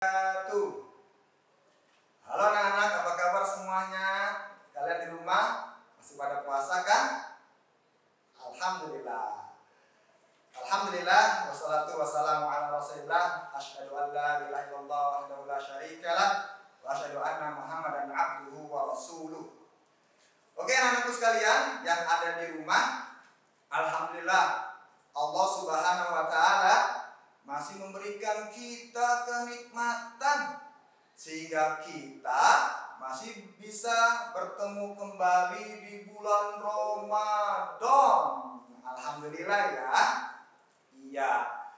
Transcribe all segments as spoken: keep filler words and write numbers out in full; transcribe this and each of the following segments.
Tuh. Halo anak-anak, apa kabar semuanya? Kalian di rumah masih pada puasa kan? Alhamdulillah. Alhamdulillah, wassalatu wassalamu ala rasulillah. Asyhadu an la ilaha illallah wahdahu la syarikalah wa asyhadu anna Muhammadan abduhu wa rasuluh. Oke anak-anakku sekalian yang ada di rumah, alhamdulillah Allah Subhanahu wa taala masih memberikan kita kenikmatan sehingga kita masih bisa bertemu kembali di bulan Ramadan. Alhamdulillah ya. Iya.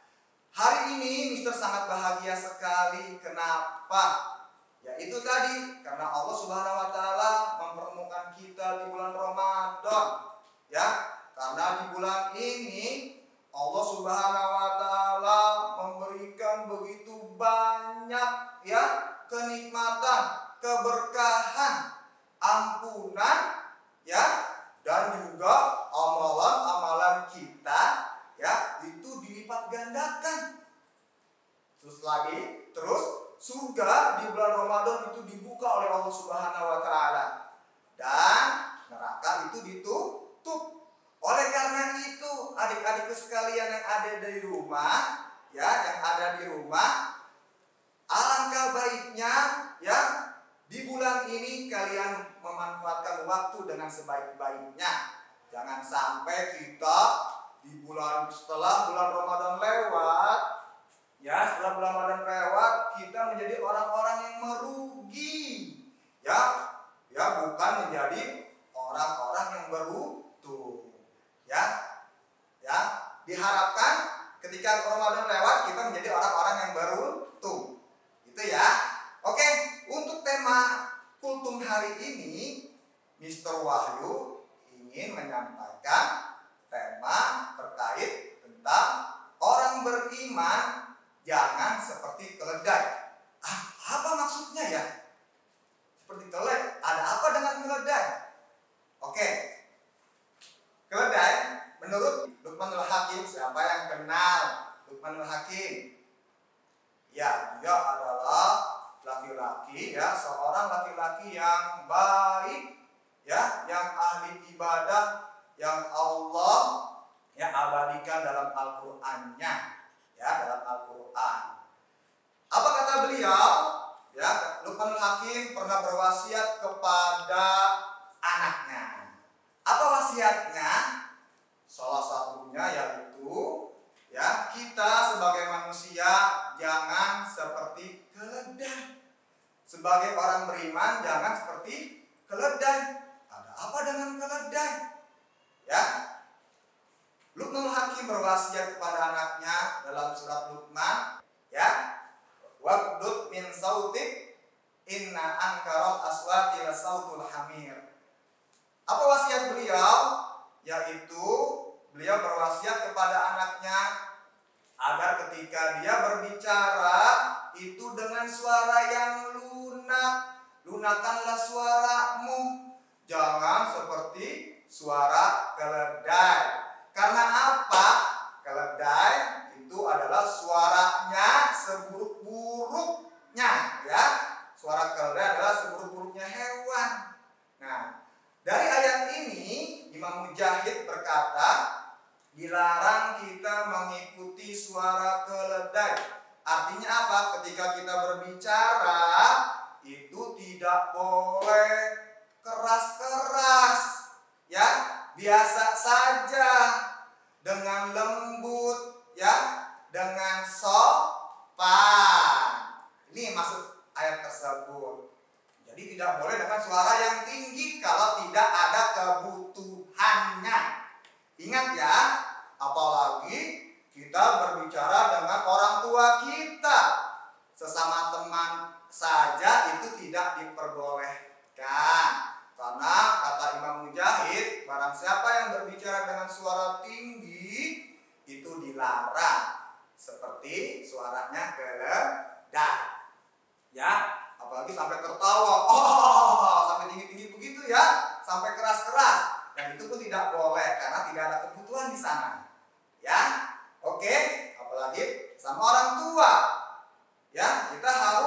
Hari ini Mister sangat bahagia sekali. Kenapa? Ya itu tadi, karena Allah Subhanahu wa taala mempertemukan kita di bulan Ramadan. Ya, karena di bulan ini Allah Subhanahu wa taala memberikan begitu banyak ya kenikmatan, keberkahan, ampunan ya, dan juga amalan-amalan kita ya itu dilipat gandakan. Terus lagi, terus surga di bulan Ramadan itu dibuka oleh Allah Subhanahu wa taala dan neraka itu ditutup. Oleh karena itu, adik-adikku sekalian yang ada di rumah, ya, yang ada di rumah, alangkah baiknya, ya, di bulan ini kalian memanfaatkan waktu dengan sebaik-baiknya. Jangan sampai kita di bulan setelah bulan Ramadan lewat, ya, setelah bulan Ramadan lewat, kita menjadi orang-orang yang merugi, ya, ya, bukan menjadi orang-orang yang beruntung. Ya, ya, diharapkan ketika Ramadan lewat kita menjadi orang-orang yang beruntung. Itu ya. Oke, untuk tema kultum hari ini, Mister Wahyu ingin menyampaikan tema terkait tentang orang beriman jangan seperti keledai. Ah, apa maksudnya ya? Seperti keledai. Ada apa dengan keledai? Oke. Keledai, menurut Luqmanul Hakim, siapa yang kenal Luqmanul Hakim? Ya, dia adalah laki-laki, ya, seorang laki-laki yang baik, ya, yang ahli ibadah, yang Allah ya abadikan dalam Al-Qur'annya, ya, dalam Al-Qur'an. Apa kata beliau? Ya, Luqmanul Hakim pernah berwasiat kepada anaknya. Apa wasiatnya? Salah satunya yaitu ya kita sebagai manusia jangan seperti keledai. Sebagai orang beriman jangan seperti keledai. Ada apa dengan keledai? Ya. Luqmanul Hakim berwasiat kepada anaknya dalam surat Luqman, ya. Waqdud min sautik inna ankaral aswati la sautul hamir. Apa wasiat beliau? Yaitu beliau berwasiat kepada anaknya agar ketika dia berbicara itu dengan suara yang lunak. Lunakanlah suaramu, jangan seperti suara keledai. Karena apa? Keledai itu adalah suaranya seburuk-buruknya, ya. Suara keledai adalah seburuk-buruknya hewan. Nah, dari ayat ini Imam Mujahid berkata, dilarang kita mengikuti suara keledai. Artinya apa? Ketika kita berbicara itu tidak boleh keras-keras, ya, biasa saja, dengan lembut, ya, dengan sopan. Ini maksud ayat tersebut. Jadi tidak boleh dengan suara yang tinggi kalau tidak ada kebutuhannya. Ingat ya, apalagi kita berbicara dengan orang tua kita. Sesama teman saja itu tidak diperbolehkan. Karena kata Imam Mujahid, barang siapa yang berbicara dengan suara tinggi itu dilarang. Seperti suaranya keledai. Ya. Apalagi sampai tertawa, oh, sampai tinggi-tinggi begitu ya, sampai keras-keras, dan itu pun tidak boleh karena tidak ada kebutuhan di sana, ya, oke, apalagi sama orang tua, ya, kita harus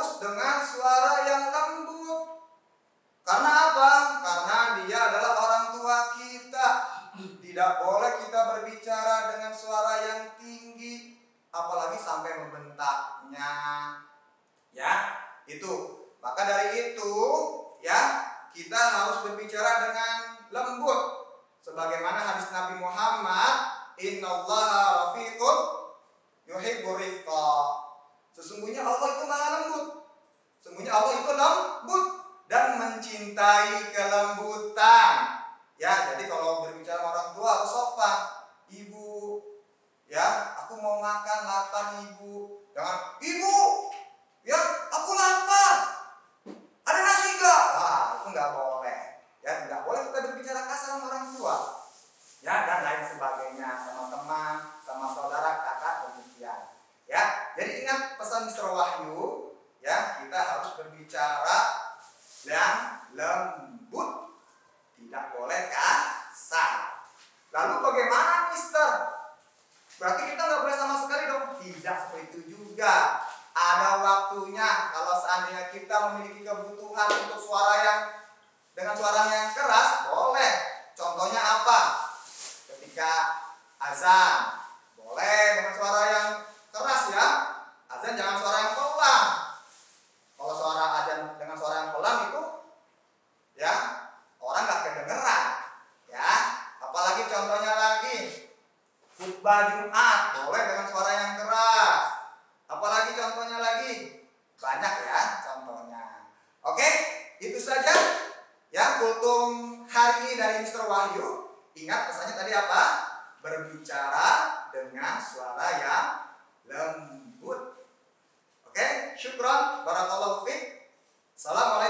imamnya. Ya, itu. Maka dari itu, ya, kita harus berbicara dengan lembut. Sebagaimana hadis Nabi Muhammad, innallaha rafiqun yuhibbur rifqa. Sesungguhnya Allah itu maha lembut. Sesungguhnya Allah itu lembut dan mencintai kelembutan. Ya, jadi kalau berbicara orang tua harus sopan. Ibu, ya, aku mau makan, lapar ibu. Jangan, ibu, ya, aku lapar. Ada nasi enggak? Wah, itu enggak boleh. Ya, tidak boleh kita berbicara kasar sama orang tua. Ya, dan lain sebagainya, sama teman, sama saudara, kakak, demikian. Ya, jadi ingat pesan mister Wahyu, ya, kita harus berbicara yang lembut, tidak boleh kasar. Lalu bagaimana, mister? Berarti kita nggak boleh sama sekali dong? Tidak seperti itu juga. Ada waktunya. Kalau seandainya kita memiliki kebutuhan untuk suara yang dengan suara yang keras, boleh. Contohnya apa? Ketika azan, boleh dengan suara yang keras ya. Azan jangan suara yang pelan. Kalau suara azan dengan suara yang pelan itu, ya, orang nggak kedengeran. Ya, apalagi contohnya lagi khutbah Jumat, boleh dengan suara yang keras. Apalagi contohnya lagi, banyak ya contohnya. Oke, itu saja ya kultum hari ini dari mister Wahyu. Ingat pesannya tadi apa? Berbicara dengan suara yang lembut. Oke, syukron, barakallahu fiik. Assalamualaikum.